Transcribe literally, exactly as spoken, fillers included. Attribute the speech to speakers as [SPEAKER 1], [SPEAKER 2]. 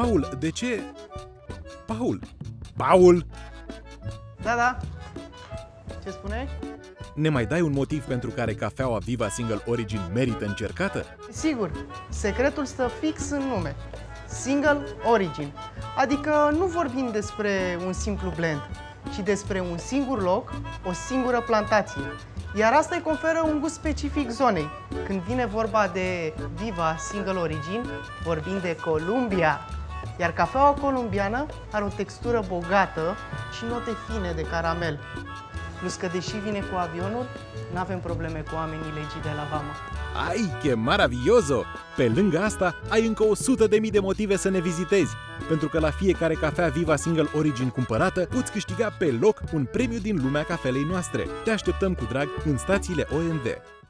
[SPEAKER 1] Paul, de ce... Paul! Paul!
[SPEAKER 2] Da, da. Ce spuneai?
[SPEAKER 1] Ne mai dai un motiv pentru care cafeaua Viva Single Origin merită încercată?
[SPEAKER 2] Sigur, secretul stă fix în nume. Single Origin. Adică nu vorbim despre un simplu blend, ci despre un singur loc, o singură plantație. Iar asta îi conferă un gust specific zonei. Când vine vorba de Viva Single Origin, vorbim de Columbia. Iar cafeaua columbiană are o textură bogată și note fine de caramel. Plus că, deși vine cu avionul, nu avem probleme cu oamenii legii de la vamă.
[SPEAKER 1] Ai, che maravilloso! Pe lângă asta, ai încă o sută de mii de motive să ne vizitezi, pentru că la fiecare cafea Viva Single Origin cumpărată, poți câștiga pe loc un premiu din lumea cafelei noastre. Te așteptăm cu drag în stațiile O M V.